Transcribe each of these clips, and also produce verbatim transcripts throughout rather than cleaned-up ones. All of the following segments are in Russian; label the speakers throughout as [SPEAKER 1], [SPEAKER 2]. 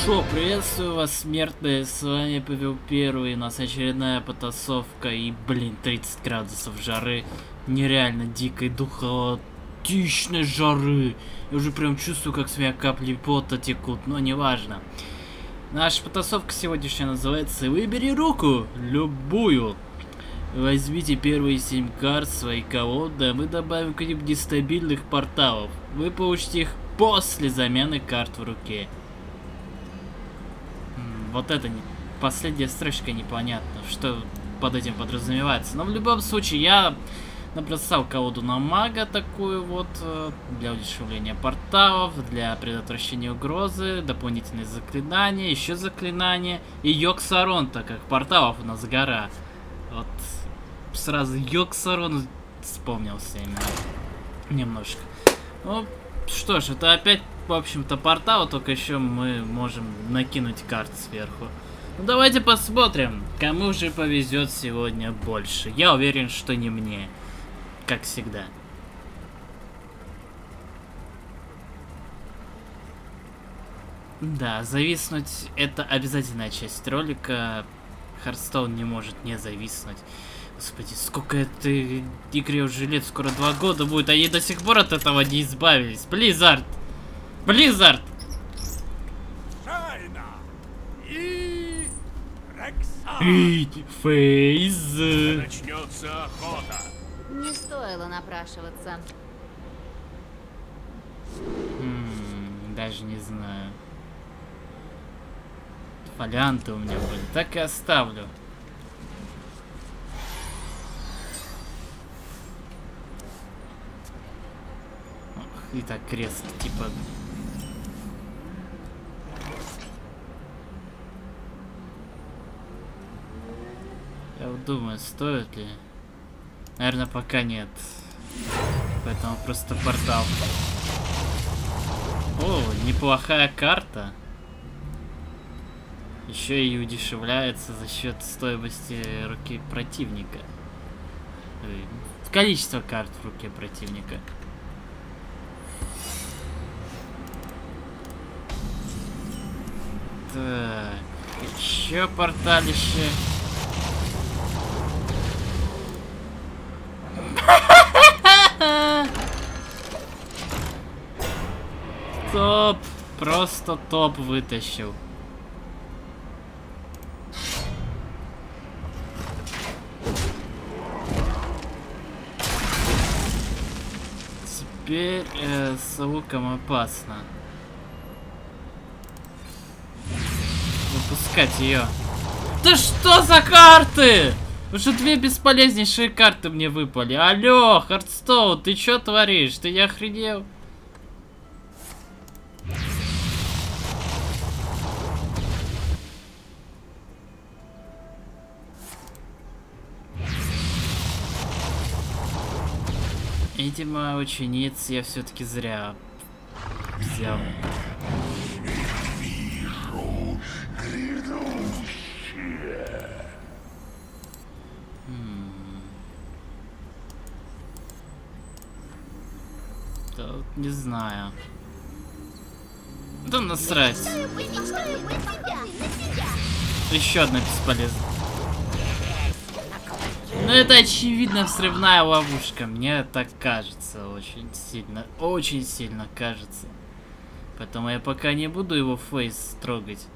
[SPEAKER 1] Шо, приветствую вас, смертные, с вами Павел Первый, у нас очередная потасовка и, блин, тридцать градусов жары, нереально дикой, духотичной жары. Я уже прям чувствую, как с меня капли пота текут, но неважно. Наша потасовка сегодняшняя называется «Выбери руку, любую». Возьмите первые семь карт своей колоды, а мы добавим к ним нестабильных порталов. Вы получите их после замены карт в руке. Вот это не... последняя строчка непонятно, что под этим подразумевается. Но в любом случае я набросал колоду на мага такую вот, для удешевления порталов, для предотвращения угрозы, дополнительные заклинания, еще заклинания и Йоксарон, так как порталов у нас гора. Вот сразу Йоксарон вспомнился именно немножко. Ну что ж, это опять, в общем-то, портал, только еще мы можем накинуть карт сверху. Ну давайте посмотрим, кому же повезет сегодня больше. Я уверен, что не мне, как всегда. Да, зависнуть это обязательная часть ролика. Хардстоун не может не зависнуть. Господи, сколько этой игре уже лет, скоро два года будет, а они до сих пор от этого не избавились. Близзард! Близзард!
[SPEAKER 2] И
[SPEAKER 1] Фейз!
[SPEAKER 2] начнется охота.
[SPEAKER 3] Не стоило напрашиваться.
[SPEAKER 1] Хм, даже не знаю. Фолианты у меня были, так и оставлю. И так крест, типа... Я вот думаю, стоит ли? Наверное, пока нет. Поэтому просто портал. О, неплохая карта. Еще и удешевляется за счет стоимости руки противника. Количество карт в руке противника. Так, еще порталище. Топ, просто топ вытащил. Теперь э, с луком опасно. Выпускать ее. Да что за карты? Уже две бесполезнейшие карты мне выпали. Алло, Хардстоун, ты что творишь? Ты не охренел? Видимо, учениц я все-таки зря взял. Да, не знаю. Да насрать. Еще одна бесполезная. Ну это очевидно взрывная ловушка. Мне так кажется. Очень сильно. Очень сильно кажется. Поэтому я пока не буду его фейс трогать.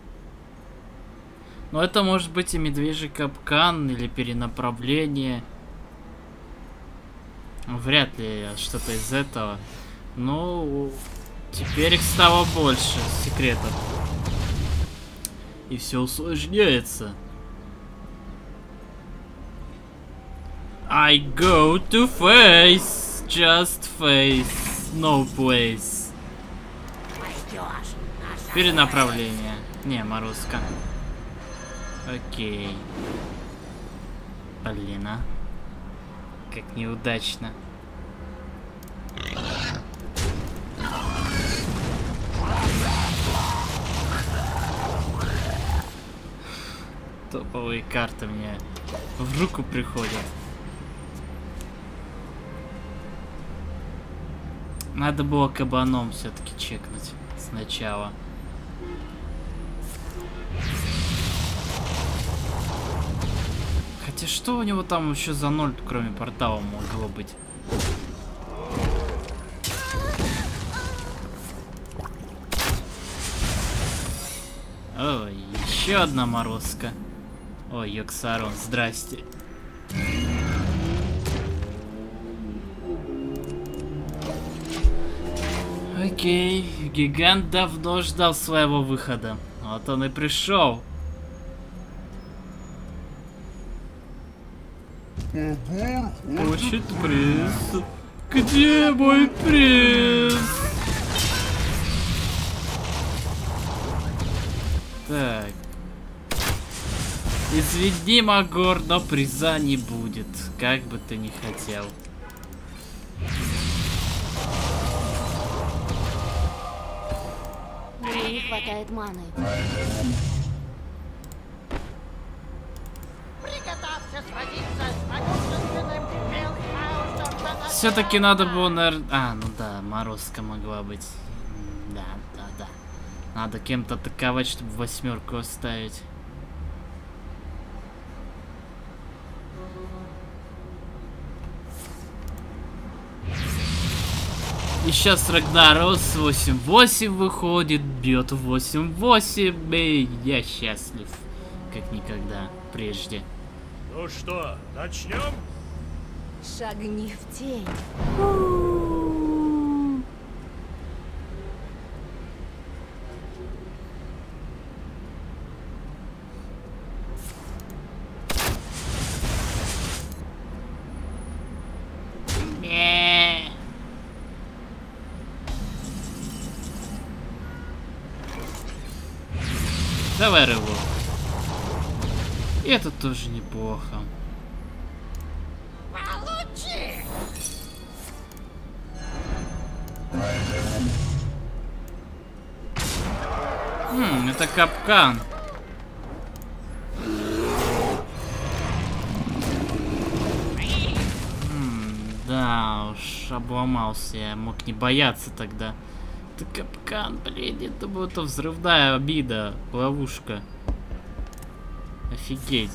[SPEAKER 1] Но это может быть и медвежий капкан, или перенаправление. Вряд ли что-то из этого. Ну, теперь их стало больше секретов. И все усложняется. I go to face, just face, no place. Перенаправление. Не, морозка. Окей. Блин, а. Как неудачно. Топовые карты мне в руку приходят. Надо было кабаном все-таки чекнуть сначала. Хотя что у него там еще за ноль, кроме портала, могло быть? Ой, еще одна морозка. Ой, Йоксарон, здрасте. Окей, гигант давно ждал своего выхода. Вот он и пришел. Хочет приз. Где мой приз? Так. Извини, Магор, но приза не будет, как бы ты ни хотел.
[SPEAKER 3] Мне не хватает маны.
[SPEAKER 1] Все-таки надо было, наверное... А, ну да, морозка могла быть. Да, да, да. Надо кем-то атаковать, чтобы восьмерку оставить. И сейчас Рагнарос восемь восемь выходит, бьет восемь восемь, и я счастлив, как никогда прежде.
[SPEAKER 2] Ну что, начнем?
[SPEAKER 3] Шагни в тень.
[SPEAKER 1] Давай рывок. И это тоже неплохо. Хм, это капкан. Хм, да уж, обломался. Я мог не бояться тогда. Это капкан, блин, это будет взрывная обида, ловушка. Офигеть.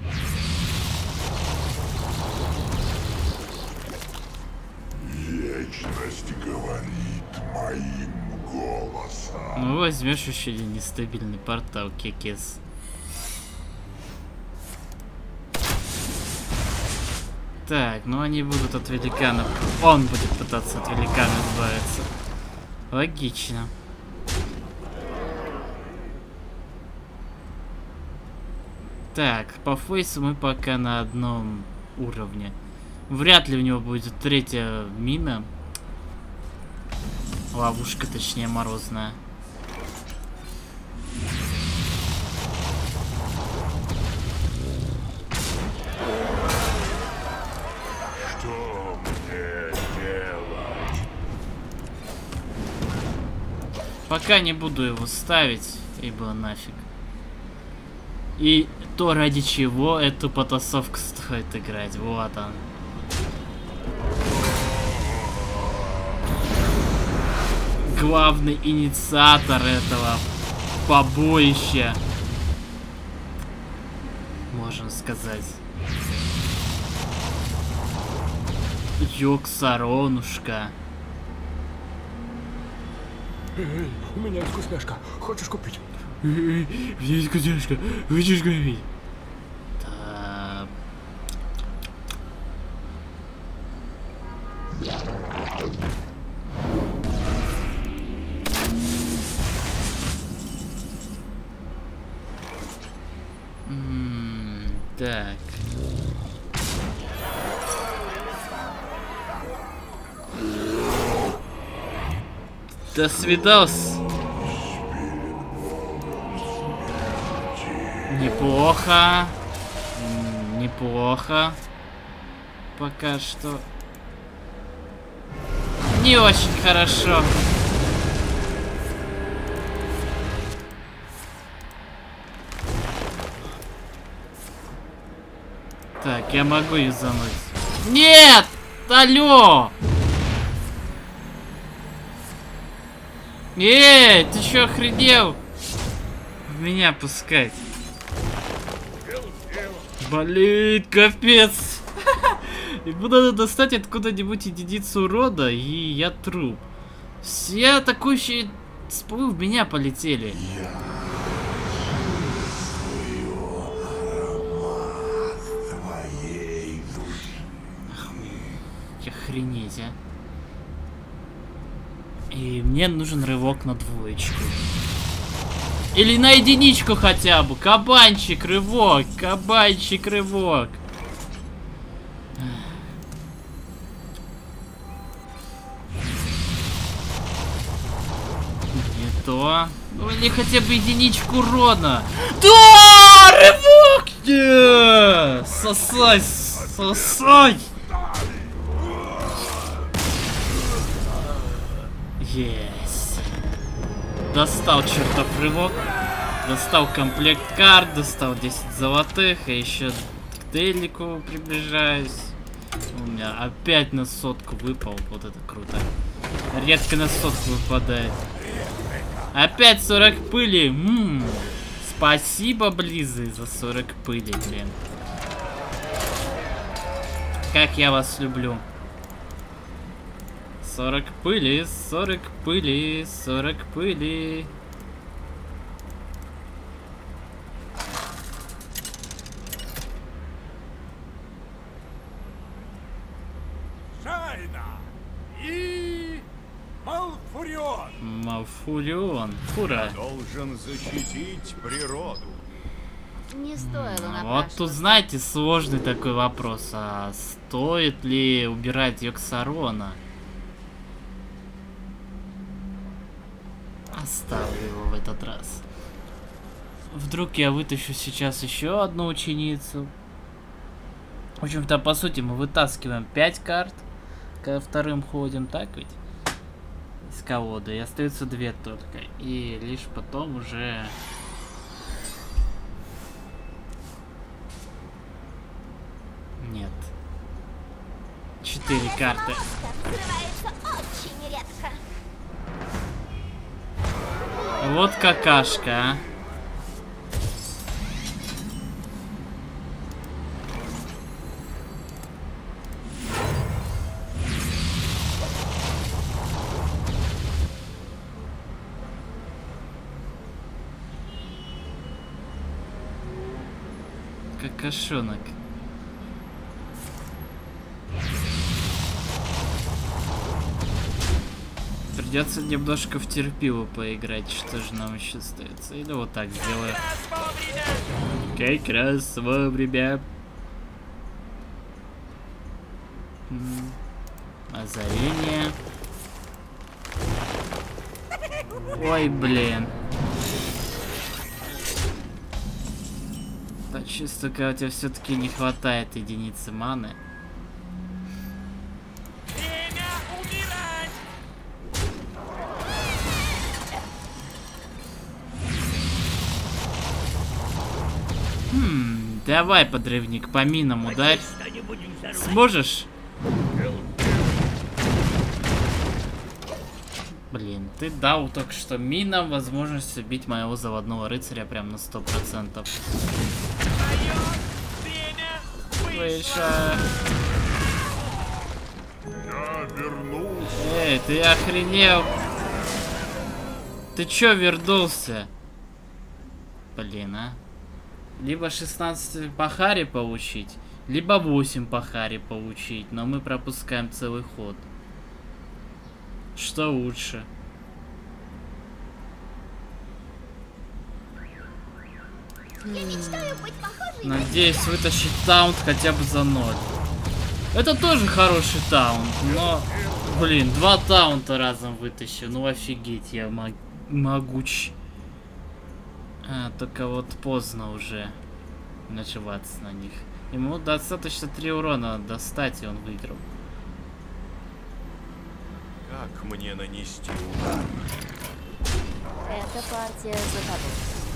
[SPEAKER 4] Вечность говорит моим голосом.
[SPEAKER 1] Ну возьмешь еще один нестабильный портал, кекес. Так, ну они будут от великанов. Он будет пытаться от великана избавиться. Логично. Так, по фейсу мы пока на одном уровне. Вряд ли у него будет третья мина. Ловушка, точнее, морозная.
[SPEAKER 4] Что мне делать?
[SPEAKER 1] Пока не буду его ставить, ибо нафиг. И то, ради чего эту потасовку стоит играть. Вот он. Главный инициатор этого побоища, можно сказать. Йоксаронушка.
[SPEAKER 2] Эй, у меня есть вкусняшка. Хочешь купить?
[SPEAKER 1] Эй, есть вкусняшка. Хочешь купить? Так. М-м, так. До свидос. Неплохо. М, Неплохо. Пока что. Не очень хорошо. Так, я могу юзануть. Нет! Алло! Эй, ты чё охренел? В меня пускать. Болит, капец. И надо достать откуда-нибудь единицу урона, и я труп. Все атакующие спылы в меня полетели. Охренеть, а. И мне нужен рывок на двоечку. Или на единичку хотя бы. Кабанчик, рывок. Кабанчик, рывок. Не то. Ну или хотя бы единичку урона. Да! Рывок! Yeah! Сосай! Сосай! Есть. Достал чертов рывок. Достал комплект карт. Достал десять золотых. И еще к Делику приближаюсь. У меня опять на сотку выпал. Вот это круто. Редко на сотку выпадает. Опять сорок пыли. М-м. Спасибо, Близы, за сорок пыли, блин. Как я вас люблю. сорок пыли, сорок пыли, сорок пыли.
[SPEAKER 2] Шайна и Малфурион.
[SPEAKER 1] Малфурион. Фура.
[SPEAKER 2] Должен защитить природу.
[SPEAKER 3] Не стоило напрашиваться.
[SPEAKER 1] Вот тут, знаете, сложный такой вопрос. А стоит ли убирать Йоксарона? Оставлю его в этот раз. Вдруг я вытащу сейчас еще одну ученицу. В общем-то, по сути, мы вытаскиваем пять карт, когда вторым ходим, так ведь? Из колоды. И остается две только. И лишь потом уже... Нет. Четыре карты.
[SPEAKER 3] Очень редко.
[SPEAKER 1] Вот какашка, а. Какашонок. Придется немножко в терпилу поиграть, что же нам еще остается. Или вот так сделаю. Как раз вовремя. Озарение. Ой, блин. Так, чисто, когда у тебя все-таки не хватает единицы маны. Хм, давай, подрывник, по минам ударь. Сможешь? Блин, ты дал только что минам возможность убить моего заводного рыцаря прям на сто процентов. Выше.
[SPEAKER 4] Я вернулся.
[SPEAKER 1] Эй, ты охренел? Ты чё вернулся? Блин, а? Либо шестнадцать по харе получить, либо восемь по харе получить, но мы пропускаем целый ход. Что лучше?
[SPEAKER 3] Я мечтаю быть похожей.
[SPEAKER 1] Надеюсь вытащить таунт хотя бы за ноль. Это тоже хороший таунт, но... Блин, два таунта разом вытащу. Ну офигеть, я мог... могуч. А, только вот поздно уже наживаться на них. Ему достаточно три урона достать, и он выиграл.
[SPEAKER 2] Как мне нанести удар?
[SPEAKER 3] Эта партия за тобой.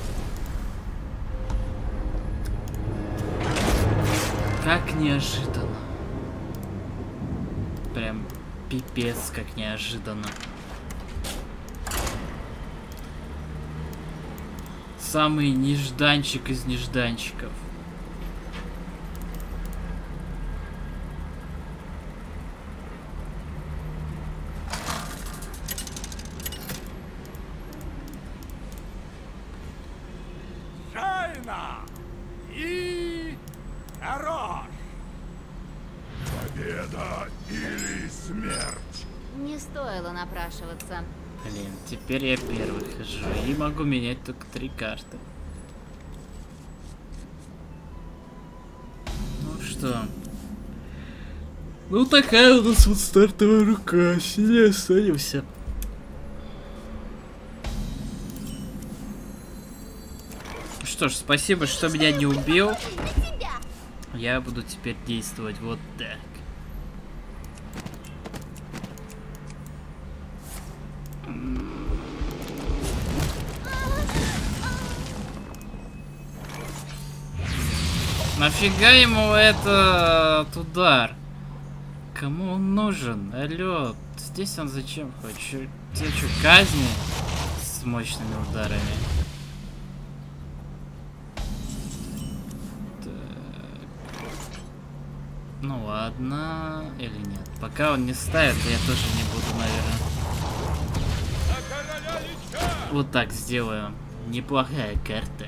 [SPEAKER 1] Как неожиданно. Прям пипец, как неожиданно. Самый нежданчик из нежданчиков.
[SPEAKER 2] Медленно! И... хорош!
[SPEAKER 4] Победа или смерть?
[SPEAKER 3] Не стоило напрашиваться.
[SPEAKER 1] Блин, теперь я первый хожу и могу менять только три карты. Ну что? Ну такая у нас вот стартовая рука. Сильнее останемся. Что ж, спасибо, что меня не убил. Я буду теперь действовать вот так. Нафига ему этот удар? Кому он нужен? Алло, здесь он зачем хочет? Тебе что, казни с мощными ударами? Так. Ну ладно, или нет? Пока он не ставит, я тоже не буду, наверное. Вот так сделаю. Неплохая карта.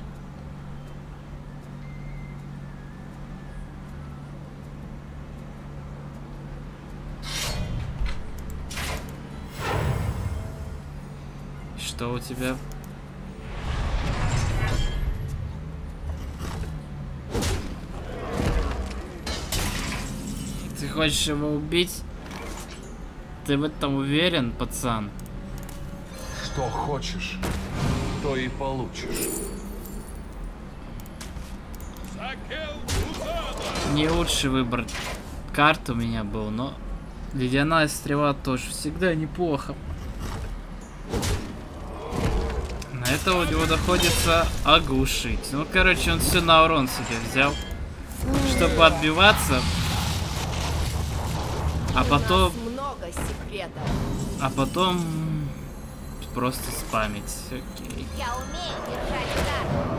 [SPEAKER 1] Что у тебя? Ты хочешь его убить? Ты в этом уверен, пацан?
[SPEAKER 5] Что хочешь, то и получишь.
[SPEAKER 1] Не лучший выбор карт у меня был, но ледяная стрела тоже всегда неплохо. На это у него доходится оглушить. Ну, короче, он все на урон себе взял, чтобы отбиваться. А потом...
[SPEAKER 3] Много секретов.
[SPEAKER 1] А потом... Просто спамить. Окей.
[SPEAKER 3] Я умею держать удар.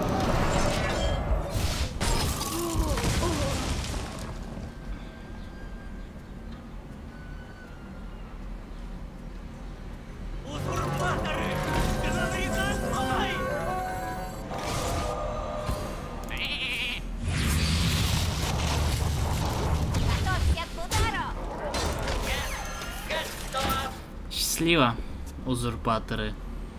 [SPEAKER 1] Счастливо, узурпаторы.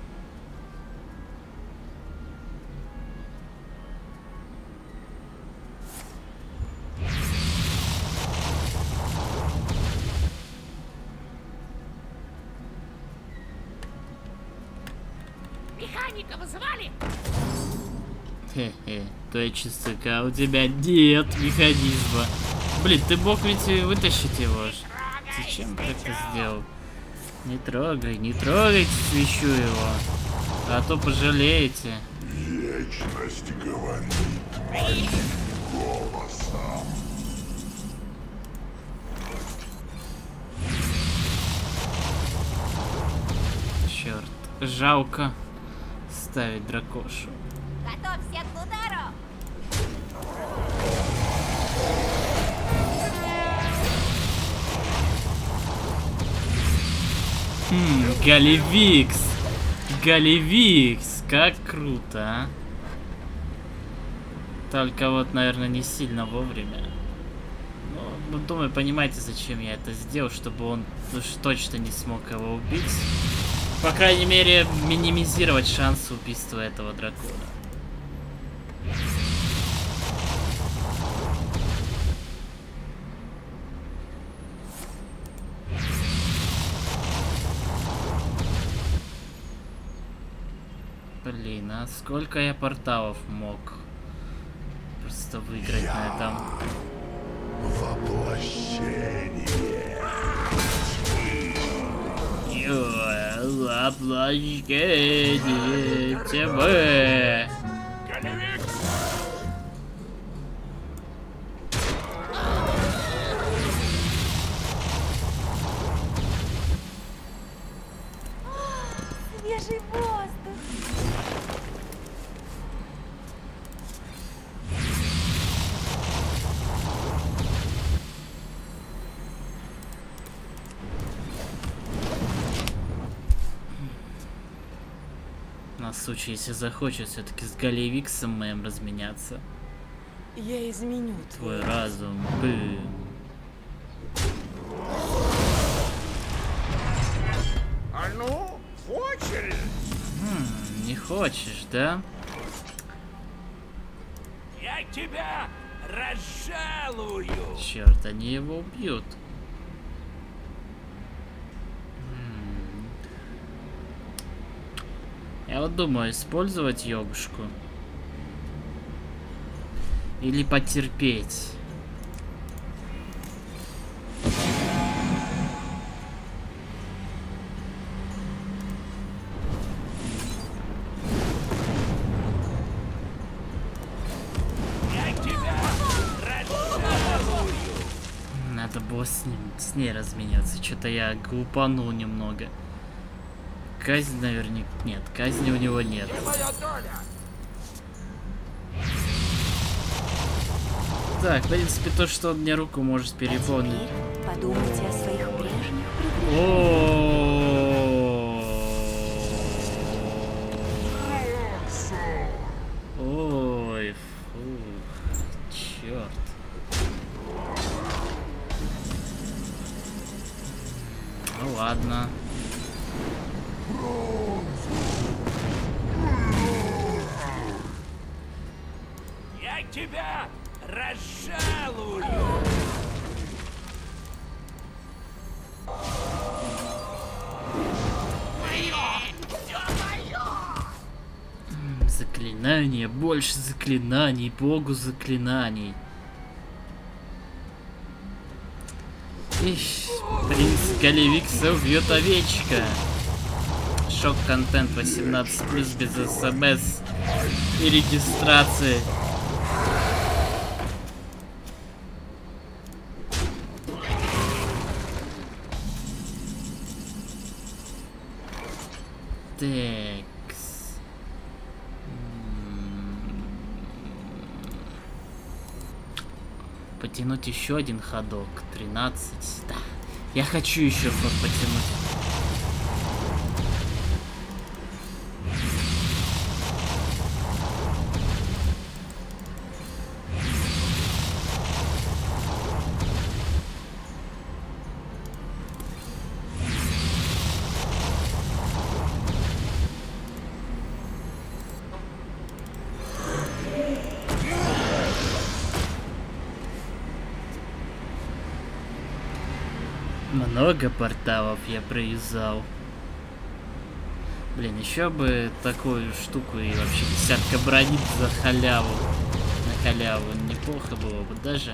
[SPEAKER 3] Механика вызывали?
[SPEAKER 1] Хе-хе, точно, а у тебя нет механизма. Блин, ты мог ведь вытащить его. Зачем ты это сделал? Не трогай, не трогайте свечу его, а то пожалеете.
[SPEAKER 4] Вечность говорит моим голосом.
[SPEAKER 1] Черт, жалко ставить дракошу.
[SPEAKER 3] Готовься к удару.
[SPEAKER 1] Хм, Галивикс. Галивикс, как круто, а? Только вот, наверное, не сильно вовремя. Ну, думаю, понимаете, зачем я это сделал, чтобы он уж точно не смог его убить. По крайней мере, минимизировать шансы убийства этого дракона. Блин, а сколько я порталов мог просто выиграть
[SPEAKER 4] Я
[SPEAKER 1] на этом?
[SPEAKER 4] Воплощение.
[SPEAKER 1] Воплощение тьмы.
[SPEAKER 3] Свежий воздух.
[SPEAKER 1] На случай, если захочет все-таки с Галевиксом моим разменяться.
[SPEAKER 6] Я изменю
[SPEAKER 1] Твой разум. Бым.
[SPEAKER 4] А ну, в очередь!
[SPEAKER 1] Хм, не хочешь, да?
[SPEAKER 7] Я тебя разжалую!
[SPEAKER 1] Черт, они его убьют. М. Я вот думаю, использовать йогушку. Или потерпеть. Надо было с ним, с ней разменяться. Что-то я глупанул немного. Казнь наверняка... Нет, казни у него нет. Так, в принципе, то, что он мне руку может переполнить.
[SPEAKER 6] Подумайте о своих прежних приключениях.
[SPEAKER 1] Ой, фу, черт. Ну ладно.
[SPEAKER 7] Я тебя разжалую!
[SPEAKER 1] Заклинания, больше заклинаний, богу заклинаний. Ищ, принц Галевикса убьет овечка. Шок-контент восемнадцать плюс без смс и регистрации. Текс. Потянуть еще один ходок. тринадцать. Да. Я хочу еще ход потянуть. Много порталов я провязал. Блин, еще бы такую штуку и вообще десятка бронит за халяву. На халяву неплохо было бы даже.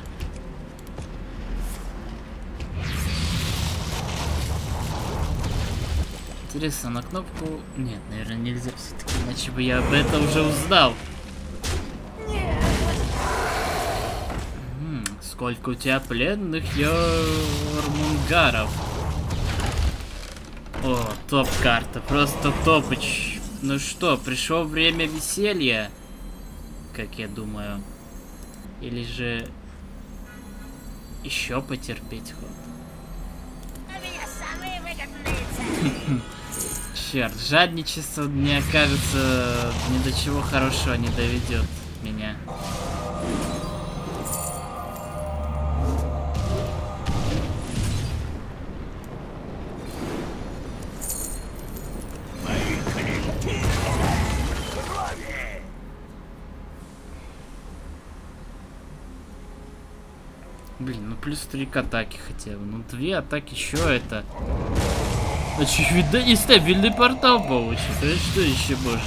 [SPEAKER 1] Интересно, на кнопку... Нет, наверное, нельзя все-таки, иначе бы я об этом уже узнал. Сколько у тебя пленных Йормунгаров? О, топ-карта, просто топыч. Ну что, пришло время веселья? Как я думаю. Или же еще потерпеть ход?
[SPEAKER 3] У меня самые выгодные цены.
[SPEAKER 1] Черт, жадничество, мне кажется, ни до чего хорошего не доведет меня. Блин, ну плюс три к атаке хотя бы. Ну две атаки еще это. Очевидно, нестабильный портал получится. А что еще можно?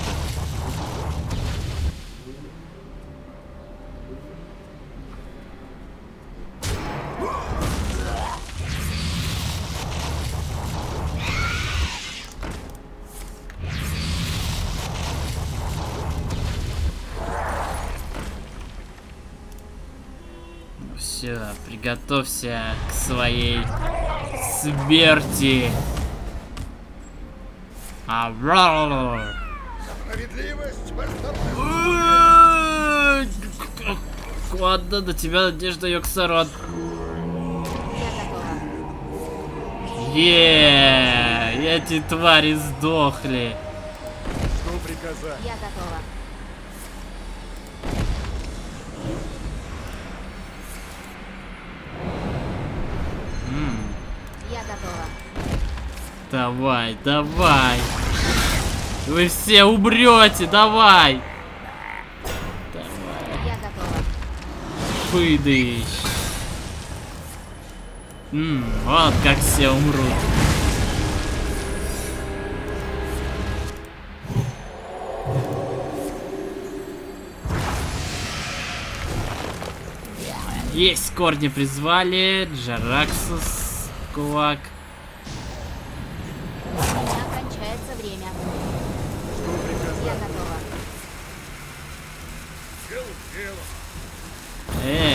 [SPEAKER 1] Все, приготовься к своей смерти. Аврал.
[SPEAKER 4] Справедливость
[SPEAKER 1] Ладно, до тебя надежда, Йоксарот. Еее, эти твари сдохли.
[SPEAKER 2] Что
[SPEAKER 4] приказать?
[SPEAKER 6] Я готова.
[SPEAKER 1] М,
[SPEAKER 6] Я готова.
[SPEAKER 1] Давай, давай. Вы все умрете, давай. Давай.
[SPEAKER 6] Я готова.
[SPEAKER 1] Пыдыщ. М, вот как все умрут. Есть, корни призвали. Джараксус, кулак.
[SPEAKER 6] У меня кончается время.
[SPEAKER 4] Что приказать?
[SPEAKER 6] Я готова.
[SPEAKER 4] Дело, дело.
[SPEAKER 1] Э.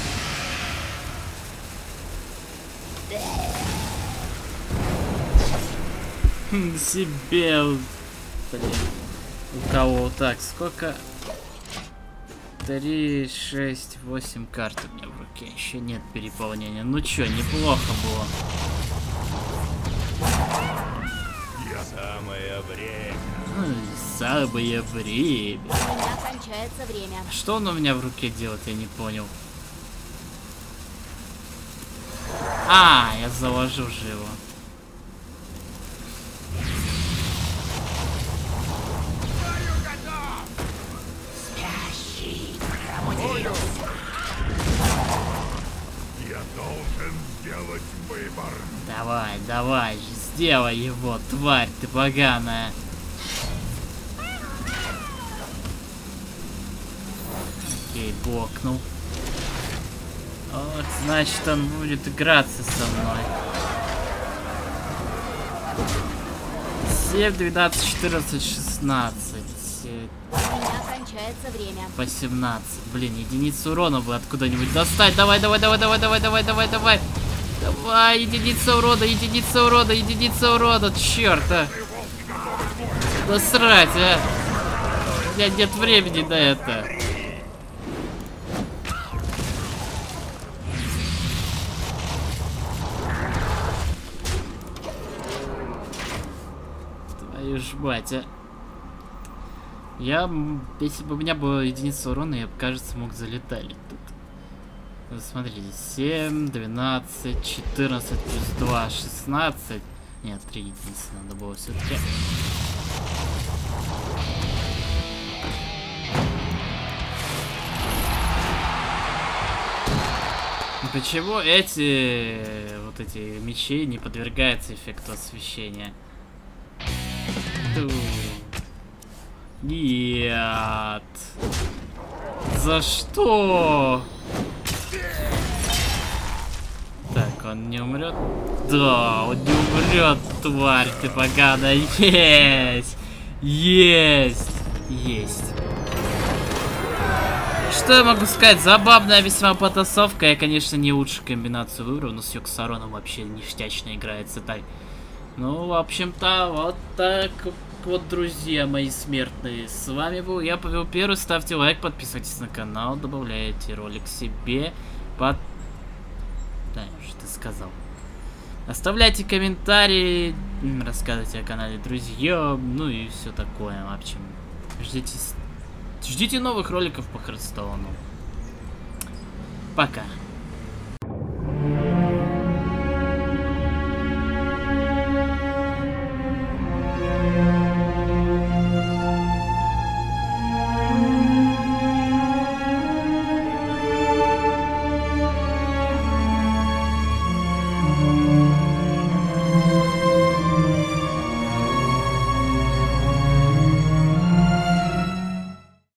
[SPEAKER 1] Хм, себе. Блин. У кого? Так, сколько? Три, шесть, восемь карт у меня в руке. Еще нет переполнения. Ну чё, неплохо было.
[SPEAKER 7] Самое время.
[SPEAKER 1] Ой, самое время.
[SPEAKER 6] У меня кончается время.
[SPEAKER 1] Что он у меня в руке делает, я не понял. А, я заложил же его.
[SPEAKER 4] Я должен сделать выбор.
[SPEAKER 1] Давай, давай, сделай его, тварь ты поганая. Окей, блокнул. Вот, значит, он будет играться со мной. семь, двенадцать, четырнадцать, шестнадцать.
[SPEAKER 6] У меня кончается время.
[SPEAKER 1] По семнадцать. Блин, единицу урона бы откуда-нибудь достать. Давай, давай, давай, давай, давай, давай, давай, давай. Давай, единица урона, единица урона, единица урона. Черт, а. Да срать, а. У меня нет времени на это. Твою ж мать, а. Я, если бы у меня была единица урона, я бы, кажется, мог залетать тут. Смотрите, семь, двенадцать, четырнадцать плюс два, шестнадцать. Нет, три единицы надо было все-таки. Почему эти вот эти мечи не подвергаются эффекту освещения? Ту. Нет. За что? Так, он не умрет? Да, он не умрет, тварь ты поганая. Есть! Есть! Есть. Что я могу сказать? Забавная весьма потасовка. Я, конечно, не лучшую комбинацию выбрал, но с Йоксароном вообще ништячно играется так. Ну, в общем-то, вот так вот, друзья мои смертные. С вами был я, Павел Первый. Ставьте лайк, подписывайтесь на канал, добавляйте ролик себе. Под... Да, что ты сказал. Оставляйте комментарии, рассказывайте о канале друзьям, ну и все такое. В общем, ждите, ждите новых роликов по Хардстоуну. Пока.